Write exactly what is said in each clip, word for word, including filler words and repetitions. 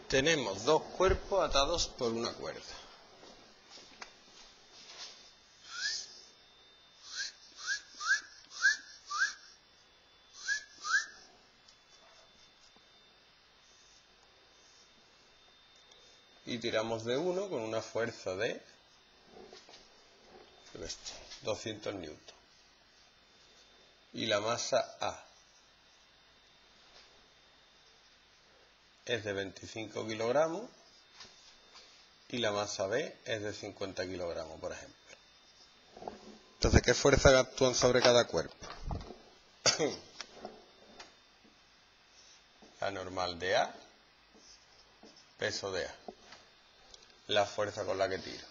Tenemos dos cuerpos atados por una cuerda. Y tiramos de uno con una fuerza de doscientos newtons. Y la masa A es de veinticinco kilogramos y la masa B es de cincuenta kilogramos, por ejemplo. Entonces, ¿qué fuerzas actúan sobre cada cuerpo? La normal de A, peso de A, la fuerza con la que tiro.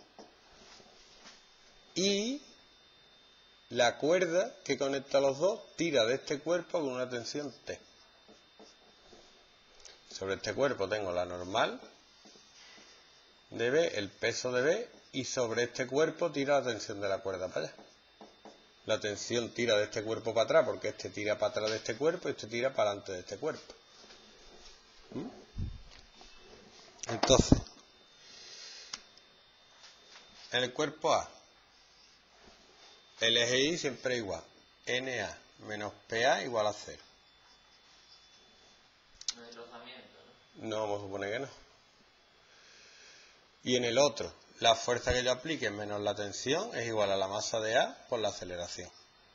Y la cuerda que conecta a los dos tira de este cuerpo con una tensión T. Sobre este cuerpo tengo la normal de B, el peso de B, y sobre este cuerpo tira la tensión de la cuerda para allá. La tensión tira de este cuerpo para atrás, porque este tira para atrás de este cuerpo y este tira para adelante de este cuerpo. ¿Mm? Entonces, en el cuerpo A, el eje Y siempre es igual. N A menos P A igual a cero. No hay rozamiento, ¿no? No, vamos a suponer que no. Y en el otro, la fuerza que yo aplique menos la tensión es igual a la masa de A por la aceleración.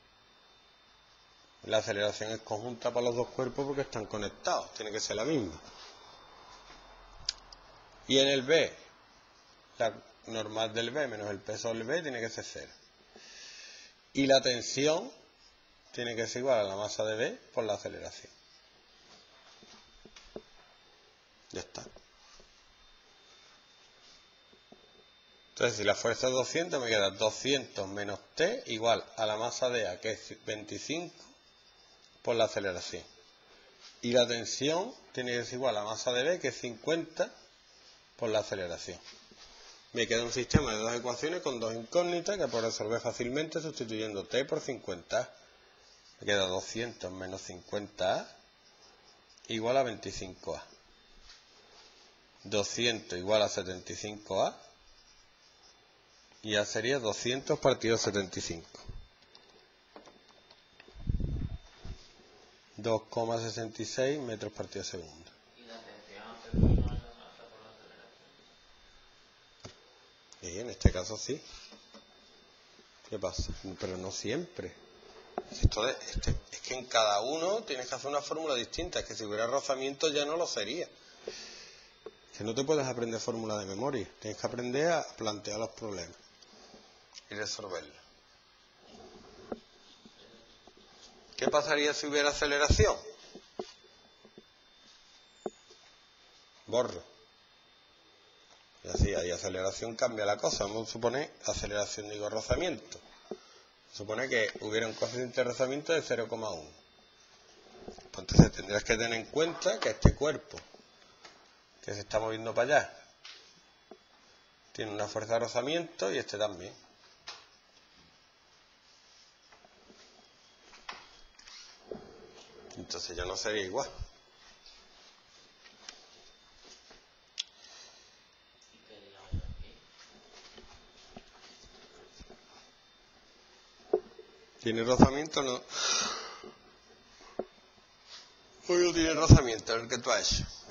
La aceleración es conjunta para los dos cuerpos porque están conectados, tiene que ser la misma. Y en el B, la normal del B menos el peso del B tiene que ser cero. Y la tensión tiene que ser igual a la masa de B por la aceleración. Ya está. Entonces, si la fuerza es doscientos, me queda doscientos menos T igual a la masa de A, que es veinticinco, por la aceleración. Y la tensión tiene que ser igual a la masa de B, que es cincuenta, por la aceleración. Me queda un sistema de dos ecuaciones con dos incógnitas que puedo resolver fácilmente sustituyendo T por cincuenta A. Me queda doscientos menos cincuenta A igual a veinticinco A. doscientos igual a setenta y cinco A. Y ya sería doscientos partido setenta y cinco. dos coma sesenta y seis metros partido segundo. ¿Y la tensión no es la masa por la aceleración? Y en este caso sí. ¿Qué pasa? Pero no siempre. Esto de, este, es que en cada uno tienes que hacer una fórmula distinta. Es que si hubiera rozamiento ya no lo sería. Que no te puedes aprender fórmula de memoria. Tienes que aprender a plantear los problemas y resolverlos. ¿Qué pasaría si hubiera aceleración? Borro. Y así, hay aceleración, cambia la cosa. Vamos a suponer aceleración, digo, rozamiento. Supone que hubiera un coeficiente de rozamiento de cero coma uno. Pues entonces tendrás que tener en cuenta que este cuerpo que se está moviendo para allá tiene una fuerza de rozamiento y este también. Entonces ya no sería igual. ¿Tiene rozamiento o no? Hoy no tiene rozamiento, el que tú has hecho.